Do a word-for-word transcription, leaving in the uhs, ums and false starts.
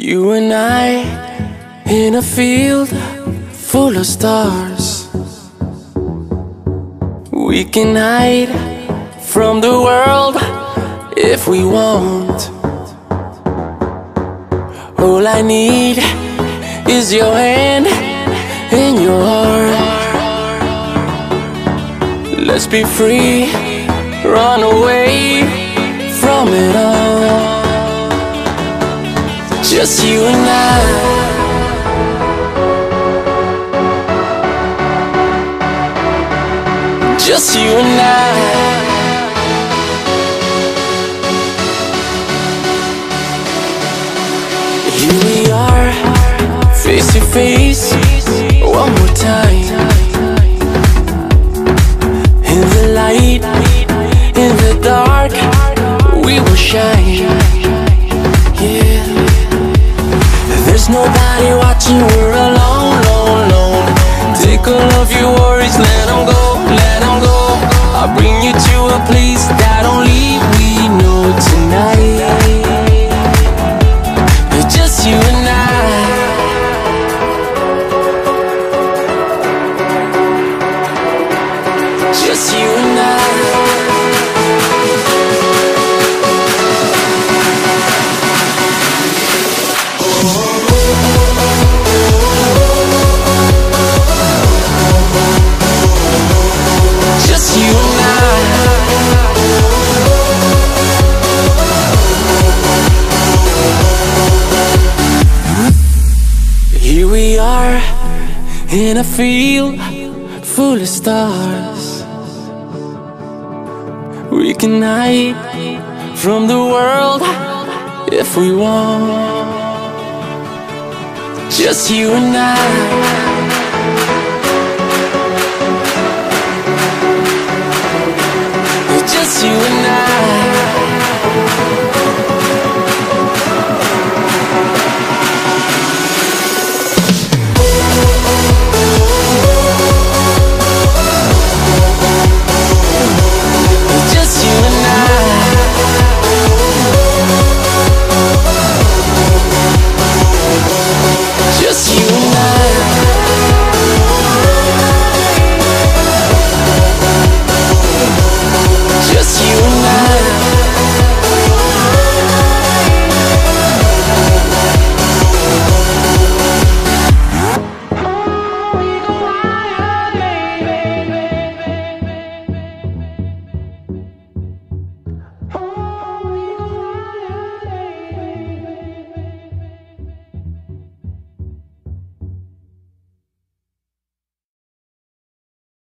You and I in a field full of stars. We can hide from the world if we want. All I need is your hand and your heart. Let's be free, run away from it all. Just you and I. Just you and I. Here we are, face to face, one more time. In the light, in the dark, we will shine. Yeah. There's nobody watching, we're alone, alone, alone. Take all of your worries, let them go, let them go. I'll bring you to a place that only we know tonight. Just you and I. Just you and I. Just you and I. Here we are in a field full of stars. We can hide from the world if we want. Just you and I. Just you and I.